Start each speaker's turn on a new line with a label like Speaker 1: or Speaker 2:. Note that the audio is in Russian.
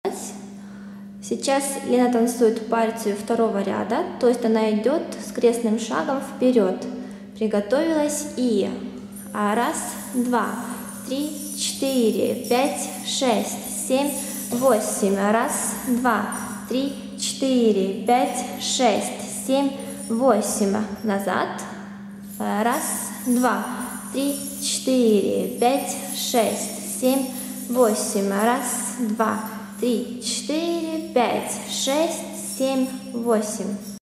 Speaker 1: Сейчас Лена танцует партию второго ряда, то есть она идет с крестным шагом вперед. Приготовилась и раз, два, три, четыре, пять, шесть, семь, восемь. Раз, два, три, четыре, пять, шесть, семь, восемь. Назад. Раз, два, три, четыре, пять, шесть, семь, восемь. Раз, два, три, четыре, пять, шесть, семь, восемь.